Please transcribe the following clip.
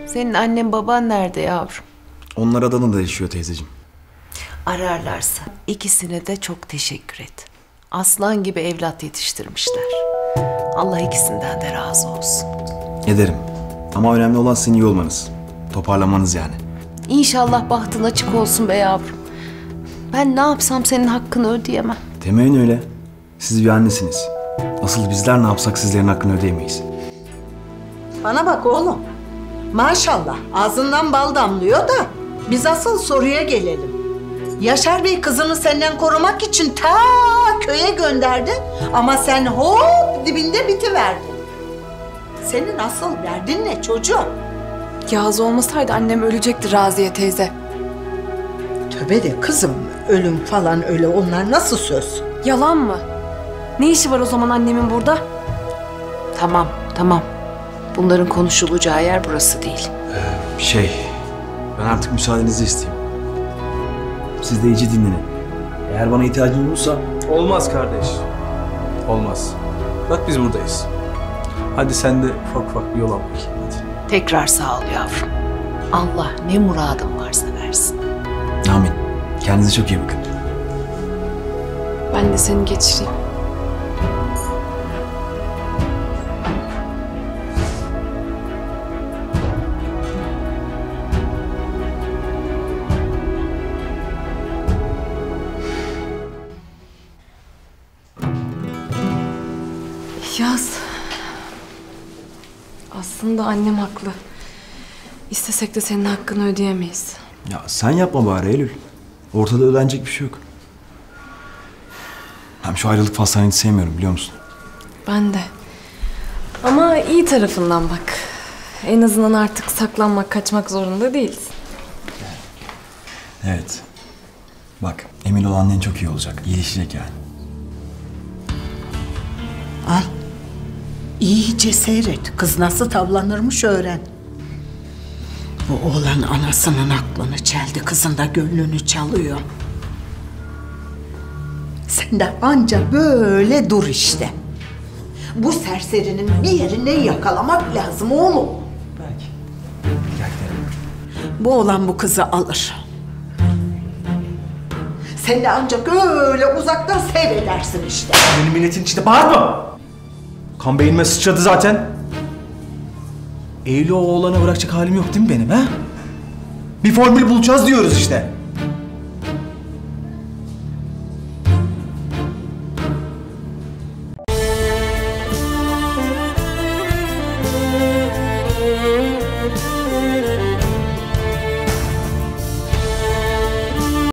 Senin annen baban nerede yavrum? Onlar Adana'da yaşıyor teyzeciğim. Ararlarsa ikisine de çok teşekkür et. Aslan gibi evlat yetiştirmişler. Allah ikisinden de razı olsun. Ederim. Ama önemli olan sizin iyi olmanız. Toparlamanız yani. İnşallah bahtın açık olsun be yavrum. Ben ne yapsam senin hakkını ödeyemem. Demeyin öyle. Siz bir annesiniz. Asıl bizler ne yapsak sizlerin hakkını ödeyemeyiz. Bana bak oğlum. Maşallah ağzından bal damlıyor da biz asıl soruya gelelim. Yaşar Bey kızını senden korumak için ta köye gönderdi ama sen hop dibinde bitiverdin. Senin asıl derdin ne çocuğum? Yağız olmasaydı annem ölecekti Raziye teyze. Tövbe de kızım, ölüm falan öyle onlar nasıl söz? Yalan mı? Ne işi var o zaman annemin burada? Tamam. Bunların konuşulacağı yer burası değil. Ben artık müsaadenizi isteyeyim. Siz de iyice dinlenin. Eğer bana ihtiyacınız olursa... Olmaz kardeş. Olmaz. Bak biz buradayız. Hadi sen de ufak bir yol al bakayım hadi. Tekrar sağ ol yavrum. Allah ne muradın varsa versin. Amin. Kendinize çok iyi bakın. Ben de seni geçireyim. Yaz. Aslında annem haklı. İstesek de senin hakkını ödeyemeyiz. Ya sen yapma bari Eylül. Ortada ödenecek bir şey yok. Hem şu ayrılık faslını hiç sevmiyorum biliyor musun? Ben de. Ama iyi tarafından bak. En azından artık saklanmak, kaçmak zorunda değiliz. Evet. Bak emin ol annen çok iyi olacak. İyileşecek yani. Al. İyice seyret. Kız nasıl tavlanırmış öğren. Bu oğlan anasının aklını çeldi. Kızın da gönlünü çalıyor. Sen de anca böyle dur işte. Bu serserinin bir yerine yakalamak lazım oğlum. Belki. Gel gidelim. Bu oğlan bu kızı alır. Sen de ancak öyle uzaktan seyredersin işte. Benim milletin içinde bağırma! Kan beynime sıçradı zaten. Eylül o oğlana bırakacak halim yok değil mi benim ha? Bir formül bulacağız diyoruz işte.